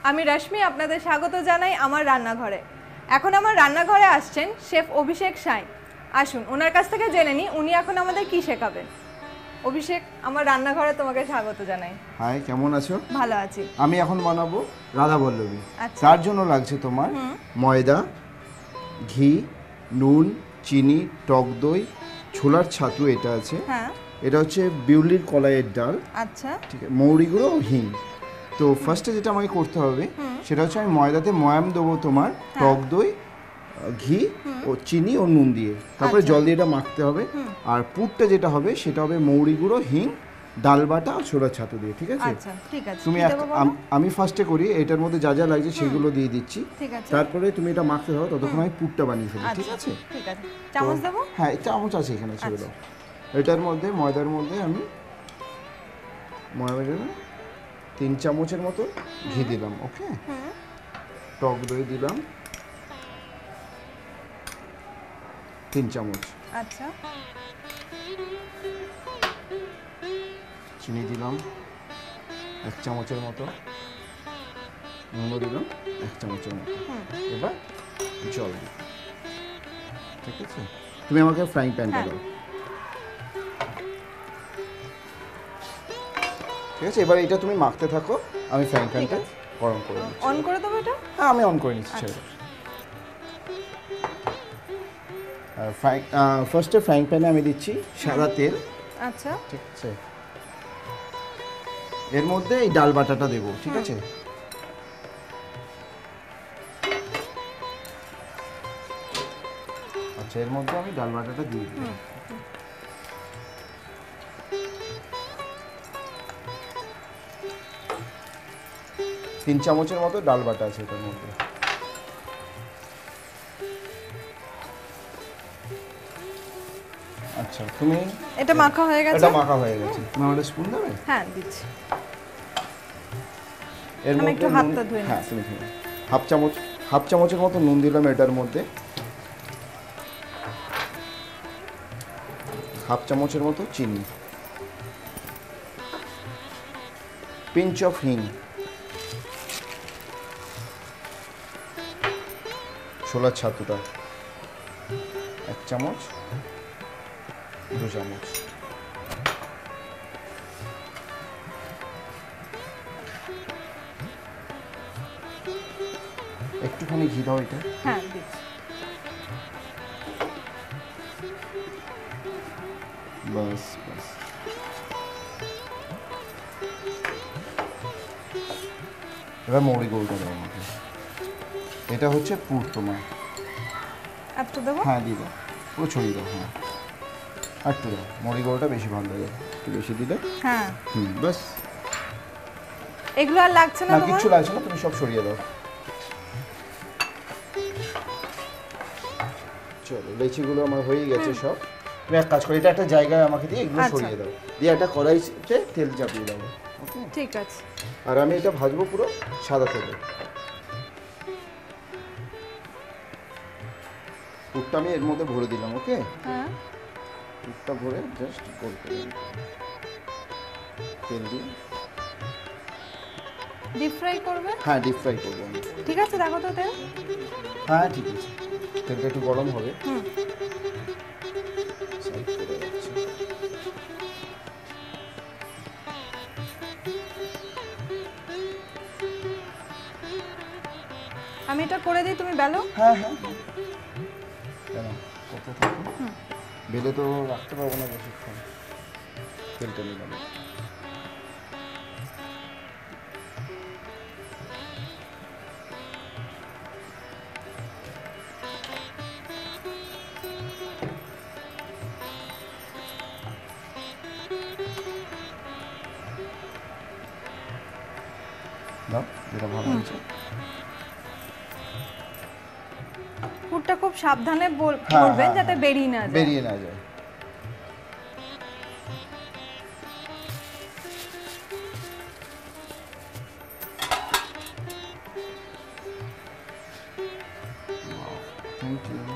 আমি রশ্মি আপনাদের স্বাগত জানাই আমার রান্নাঘরে। এখন আমার রান্নাঘরে আসছেন শেফ অভিষেক সাই। আসুন ওনার কাছ থেকে জেনে নিই উনি এখন আমাদের কি শেখাবেন। অভিষেক, আমার রান্নাঘরে তোমাকে স্বাগত জানাই। হাই, কেমন আছো? ভালো আছি। আমি এখন বানাবো রাধা বল্লভী। আচ্ছা। তার জন্য লাগছে তোমার ময়দা, ঘি, নুন, চিনি, টক দই, ছোলার ছাতু, এটা আছে। হ্যাঁ। এটা হচ্ছে বিউলির কলাইয়ের ডাল। আচ্ছা। ঠিক আছে, মৌরি গুঁড়ো, হিং। তো ফার্স্টে যেটা আমাকে করতে হবে সেটা হচ্ছে আমি ময়দাতে ময়াম দেবো তোমার টক দই, ঘি ও চিনি ও নুন দিয়ে, তারপরে জল দিয়ে এটা মাখতে হবে। আর পুরটা যেটা হবে সেটা হবে মৌরি গুঁড়ো, হিং, ডাল বাটা আর ছোলার ছাতু দিয়ে। ঠিক আছে? আচ্ছা, ঠিক আছে। তুমি আমি ফার্স্টে করি, এটার মধ্যে যা যা লাগছে সেগুলো দিয়ে দিচ্ছি। ঠিক আছে। তারপরে তুমি এটা মাখতে দাও, ততক্ষণ আমি পুরটা বানিয়ে ফেলি। ঠিক আছে? ঠিক আছে। চামচ দেবো? হ্যাঁ, চামচ আছে এখানে, ছেড়ে দাও। এটার মধ্যে ময়দার মধ্যে আমি 3 চামচের মতো ঘি দিলাম। ওকে, টক দই দিলাম 3 চামচ। আচ্ছা। চিনি দিলাম 1 চামচের মতো, নুনও দিলাম 1 চামচের মতো। এবার জল দিই। ঠিক আছে, তুমি আমাকে ফ্রাইং প্যানটা দাও। ঠিক আছে, এবার এটা তুমি মাখতে থাকো, আমি ফ্রাইং প্যানটা গরম করে নিচ্ছি। অন করে দেবো এটা? হ্যাঁ, আমি অন করে নিচ্ছি। ছেড়ে ফার্স্টে ফ্রাইং প্যানে আমি দিচ্ছি সাদা তেল। আচ্ছা। ঠিক আছে, এর মধ্যে এই ডাল বাটাটা দেবো। ঠিক আছে, আচ্ছা, এর মধ্যে আমি ডাল বাটাটা দিয়ে দিই। 3 চামচের মতো ডাল বাটা আছে এটার মধ্যে। আচ্ছা, তুমি এটা মাখা হয়ে গেছে? এটা মাখা হয়ে গেছে। তুমি আমাদের স্পুন দেবে? হ্যাঁ, দিচ্ছি। এর মধ্যে একটু হাতটা ধুয়ে হ্যাঁ, তুমি ধুয়ে হাফ চামচের মতো নুন দিলাম এটার মধ্যে, হাফ চামচের মতো চিনি, পিঞ্চ অফ হিং, ছোলার ছাতুটা 1 চামচ, 2 চামচ, একটুখানি ঘি দাও এটা। হ্যাঁ, দিচ্ছি। বাস বাস, এবার মৌরি গুঁড়োটা দাও আমাকে। এটা হচ্ছে পুর তোমার। একটু দেবো? হ্যাঁ, দিয়ে দাও, পুরো ছড়িয়ে দাও। হ্যাঁ, একটু দাও, মৌরি গুঁড়োটা বেশি ভালো লাগে, একটু বেশি দিলে। হ্যাঁ, বাস। এগুলো আর লাগছে না? না, কিচ্ছু লাগছে না, তুমি সব সরিয়ে দাও। চলো, লেচিগুলো আমার হয়ে গেছে সব। তুমি এক কাজ করো, এটা একটা জায়গায় আমাকে দিয়ে এগুলো সরিয়ে দাও, দিয়ে একটা কড়াইতে তেল চাপিয়ে দাও। ওকে, ঠিক আছে। আর আমি এটা ভাজবো পুরো সাদা তেলে। পুরটা আমি এর মধ্যে ভরে দিলাম। ওকে, হ্যাঁ, পুরটা ভরে জাস্ট গোল করে তেল দিয়ে ডিপ ফ্রাই করবে? হ্যাঁ, ডিপ ফ্রাই করবো আমি। ঠিক আছে, দেখো তো তেল। হ্যাঁ, ঠিক আছে, তেলটা একটু গরম হবে। আমি এটা করে দিই, তুমি বেলো? হ্যাঁ হ্যাঁ, কেন কত থাকো, বেলে তো রাখতে পারবো না বেশিক্ষণ। তেলটা নিলাম। দাও, যেটা ভালো হয়েছে। পুরটা খুব সাবধানে করবেন যাতে বেরিয়ে না যায়। Thank you.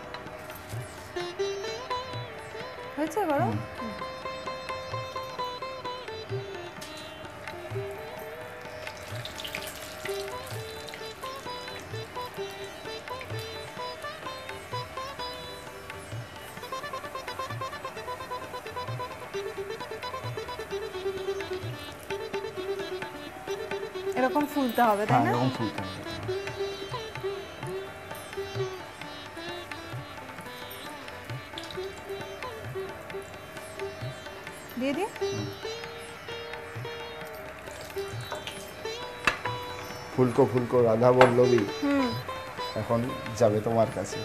হয়েছে গরম? এরকম ফুলতে হবে, তাই হ্যাঁ না? এরকম ফুলতে হবে। দিয়ে দিই। ফুলকো ফুলকো রাধা বল্লভী হুম। এখন যাবে তোমার কাছে।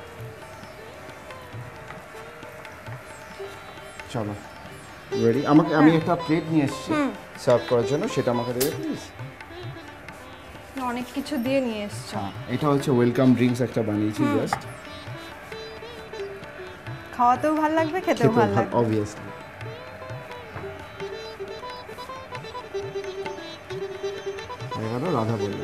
চলো রেডি। আমি একটা প্লেট নিয়ে এসেছি সার্ভ করার জন্য, সেটা আমাকে দেবে প্লিজ। অনেক কিছু দিয়ে নিয়ে এসছো। হ্যাঁ এটা হচ্ছে ওয়েলকাম ড্রিঙ্কস একটা বানিয়েছি জাস্ট। খাওয়াতেও ভালো লাগবে, খেতেও ভালো লাগবে। অবভিয়াসলি। এবারে রাধা বল্লভী।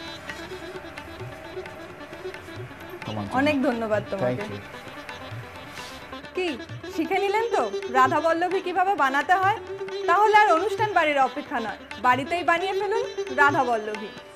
অনেক ধন্যবাদ থ্যাংক তোমাকে। ইউ। কি শিখে নিলেন তো রাধা বল্লভী কিভাবে বানাতে হয়? তাহলে আর অনুষ্ঠান বাড়ির অপেক্ষা নয়, বাড়িতেই বানিয়ে ফেলুন রাধা বল্লভী।